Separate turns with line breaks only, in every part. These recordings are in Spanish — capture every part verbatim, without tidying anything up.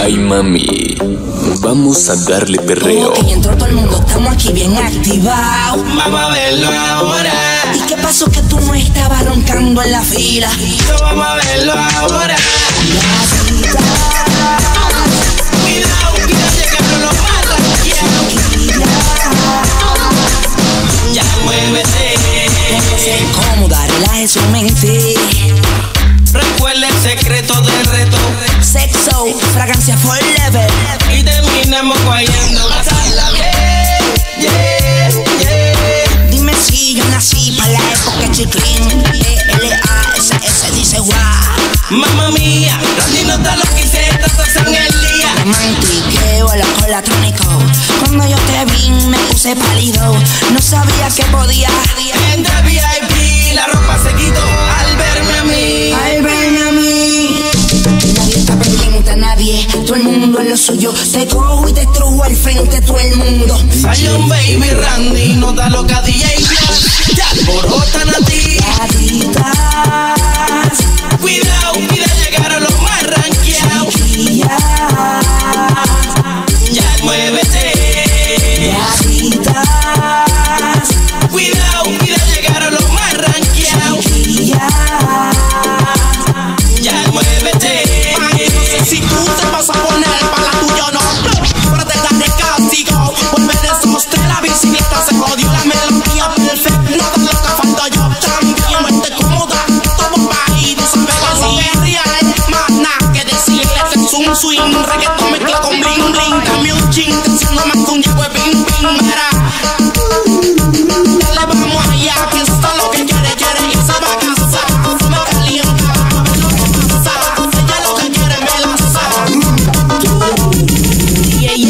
Ay mami, vamos a darle perreo.
Ok, entró todo el mundo, estamos aquí bien activados.
Vamos a verlo ahora.
¿Y qué pasó que tú no estabas roncando en la fila?
Yo vamos a verlo ahora. Cuidado, cuidado, llegaron los marraqueados. Ya muévete.
Póngase cómoda, relaje su mente.
Recuerda el secreto del reto.
Sexo, fragancia forever.
Y terminamos guayando. Pasarla bien, yeah, yeah.
Dime si yo nací para la época chiclín. E L A S S dice guau.
Mamma mía, Randy nota lo que hice esta cosa en el día.
Romantiqueo, loco latrónico. Cuando yo te vi me puse pálido. No sabía que podía.
Entra V I P, la ropa se quitó al verme a mí.
Al verme a mí. Nadie está pendiente a nadie. Todo el mundo es lo suyo. Te cojo y te estrujo al frente todo el mundo.
Zion Baby Randy, nota lo que a D J ya alborotan a ti.
Gatitas,
Cuidado, cuidado, llegaron los más ranqueados.
chiquillas,
Ya muévete.
gatitas,
Cuidado, cuidado, llegaron los más ranqueados.
chiquillas.
Ya muévete.
Ay, no sé si tú te vas a poner para la tuya o no, pero te daré castigo. Volver de esos tres, la bicicleta se jodió. La melodía perfecta, no te lo que falta yo también. Muerte cómoda, todo bajito, sabe cuál es real. Más nada que decirle que es un swing. Reggaetón mezcla con bling bling. Dame un chin, te enciendo más que un hijo de ping ping. Mira, dale vamos allá, que eso es lo que quiere, quiere irse a casa. No me calienta, a ver lo que pasa. Ella lo que quiere me la sabe.
D J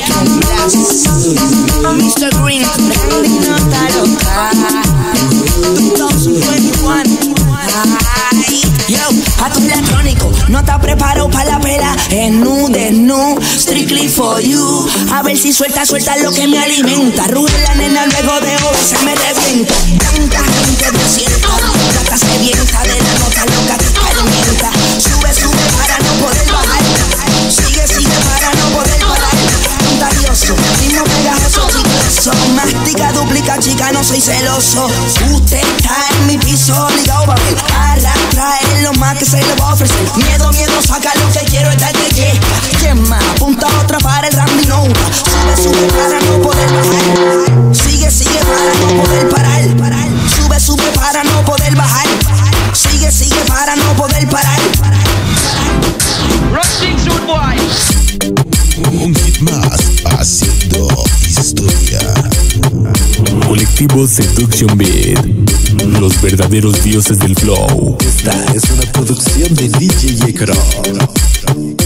Young, mister Green, Randy nota loca. dos mil veintiuno. Ay, yo, a tu electrónico, no te preparo para la pela. Es nu, desnu, strictly for you. A ver si suelta, suelta lo que me alimenta. Ruge la nena, luego de hoy se me revienta. Tanta gente desierta, plata sedienta de la nota loca que experimenta. Sube, sube para no poder bajar. Sigue, sigue para no poder parar. Contagioso, ritmo pegajoso, chicloso. Mastica, duplica, chica, no soy celoso. Usted está en mi piso, obligado pa' ver. Arrastra es lo más que se le va a ofrecer. Miedo, miedo, saca lo que quiero, es darte yesca. ¿Quién más? Apunta otra para el Randy nota. Sube, sube para no poder bajar. Sigue, sigue para no poder parar. Sube, sube para no poder bajar. Sigue, sigue para no poder parar.
Un hit más haciendo historia.
Colectivo Seduction Beat, los verdaderos dioses del flow.
Esta es una producción de D J Yekro.